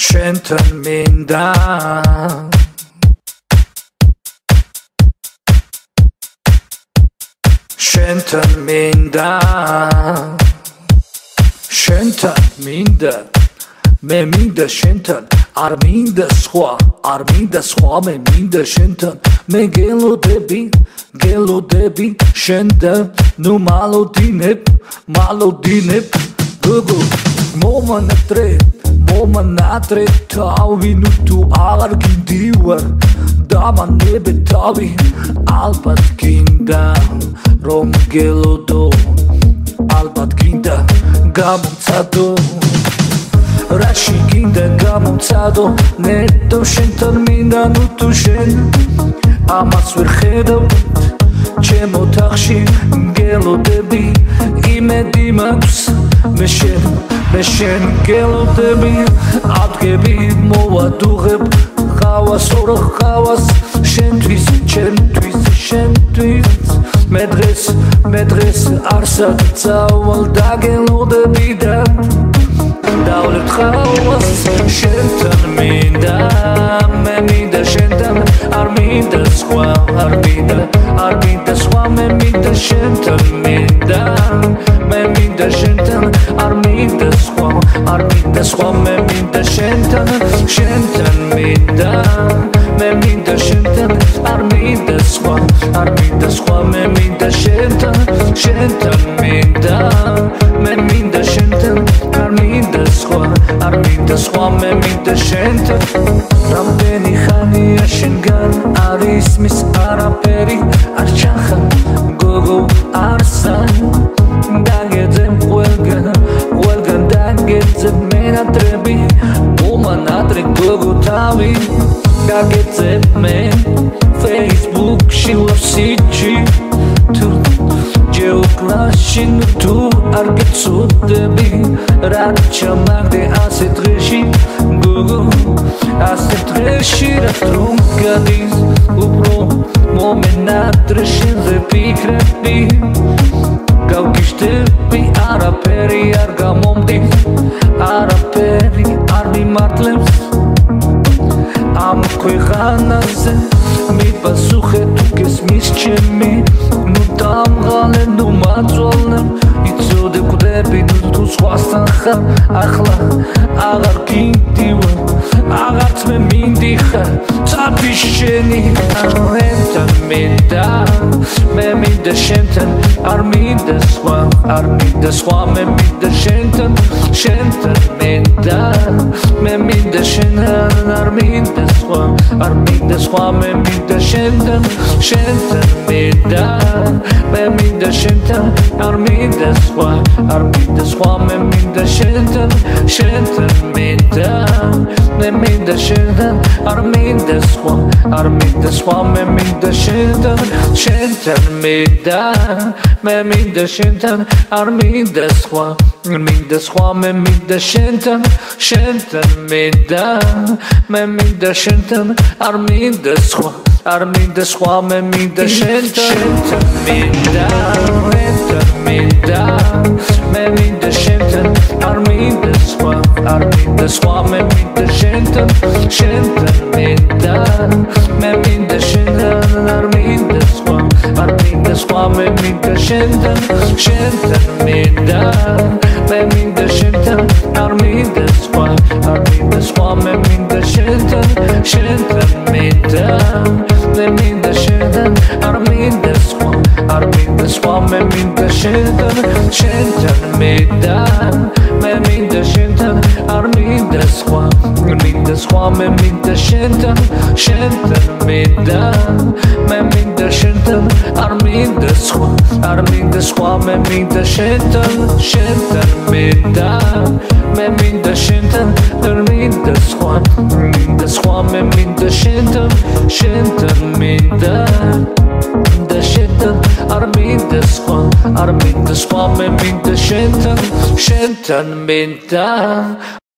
შენთან მინდა შენთან მინდა შენთან მინდა მე მინდა შენთან არ მინდა სხვა მე მინდა შენთან მე გელოდები შენთან ნუ მალოდინებ გოგო მომანატრე თავი ნუ თუ აღარ გინდივარ დამანებე თავი ალბათ გინდა რომ გელოდო ალბათ გინდა გამომცადო რაში გინდა გამომცადო ნეტო შენთან მინდა ნუ თუ შენ ამას ვერ ხედავ ჩემო თახში გელოდები იმედი მაქვს მე შენ გელოდები ადგები მოვადუღებ ხავას შენთვის მე დღეს არსად წავალ დაგელოდები და დავლებთ ხავას შენთან მინდა მე მინდა შენთან არ მინდა სხვა მე მინდა შენთან მინდა მე მინდა შენთან არ მინდა სხვა მე მინდა შენთან მინდა მე მინდა შენთან არ მინდა სხვა მე მინდა შენთან მინდა მე მინდა შენთან არ მინდა სხვა მე მინდა შენთან რამდენი ხანია შენგან არ ისმის არაფერი არ ჩახა გოგო არსან დაგეძებ ყველგან დაგეძებ მენატრები მომანატრე გოგო თავი გაგეძებ მე ფეისბუქში ლავსიჩი თუ ჯეოკლასში თუ არ გეცოდები რა ჩამაგდე ასე დღეში გოგო ასე დღეში რა რომ გადის უფრო მომენატრე შენზე ფიქრები გავგიშდები არაფერი არ გამომდის არაფერი არ მიმართლებს ამ ქვეყანაზე მიპასუხე თუ გესმის ჩემი ნუ დამღალე ნუ მაწვალე იცოდე კვდები თუ სხვასთან ხარ ახლა აღარ გინდივარ აღარც მე მინდიხარ წაფი შენი შენთან მინდა მე მინდა შენთან არ მინდა სხვა მე მინდა შენთან მინდა მე მინდა შენთან არ მინდა სხვა მე მინდა შენთან მინდა მე მინდა შენთან არ მინდა სხვა მე მინდა შენთან მინდა მე მინდა შენთან არ მინდა სხვა მე მინდა შენთან მინდა მე მინდა შენთან არ მინდა სხვა მე მინდა შენთან მინდა მე მინდა შენთან არ მინდა სხვა მე მინდა შენთან მინდა მე მინდა შენთან არ მინდა სხვა მე მინდა შენთან მინდა მე მინდა შენთან არ მინდა სხვა მე მინდა შენთან მინდა მე მინდა შენთან არ მინდა სხვა მე მინდა შენთან მინდა მე მინდა შენთან არ მინდა სხვა მე მინდა შენთან მინდა მე მინდა შენთან არ მინდა სხვა მე მინდა შენთან მინდა მე მინდა შენთან არ მინდა სხვა მე მინდა შენთან მინდა მე მინდა შენთან არ მინდა სხვა მე მინდა შენთან მინდა შენთან არ მინდა სხვა მე მინდა შენთან მინდა